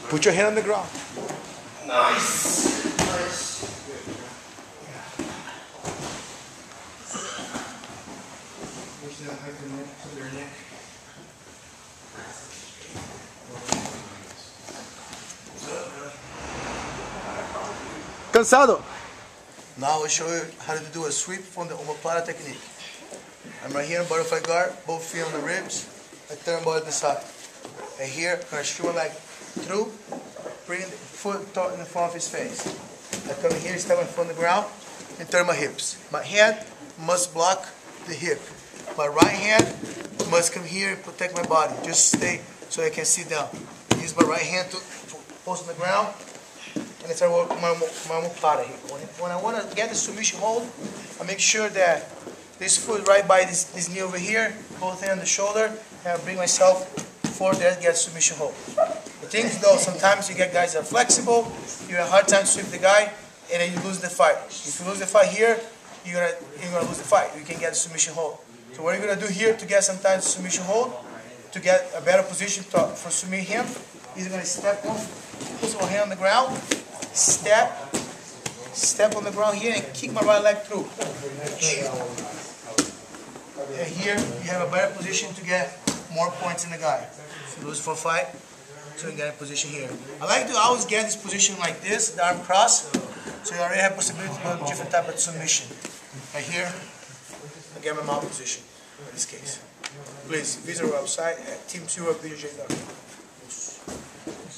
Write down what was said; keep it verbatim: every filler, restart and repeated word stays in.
Put your hand on the ground. Nice. Nice. Push that high to neck, to their neck. Cansado. Now I'll show you how to do a sweep from the omoplata technique. I'm right here in butterfly guard, both feet on the ribs. I turn body to the side. And here, I'm going to shoot my leg through, bring the foot in front of his face. I come here, step in front of the ground, and turn my hips. My hand must block the hip. My right hand must come here and protect my body. Just stay so I can sit down. Use my right hand to post on the ground, and I start working my, my omoplata here. When, when I want to get the submission hold, I make sure that this foot right by this, this knee over here, both hands on the shoulder, and I bring myself forward there to get submission hold. The thing is though, sometimes you get guys that are flexible, you have a hard time to sweep the guy, and then you lose the fight. If you lose the fight here, you're gonna, you're gonna lose the fight. You can get the submission hold. So what you're gonna do here to get sometimes submission hold, to get a better position to, for submit him, he's gonna step on, put one hand on the ground, step, step on the ground here and kick my right leg through. And here you have a better position to get more points in the guy. If you lose for a fight, so you get a position here. I like to always get this position like this, the arm cross, so you already have possibility to go to different type of submission. Right here, I get my mount position in this case. Please visit our website at team zero b j dot com.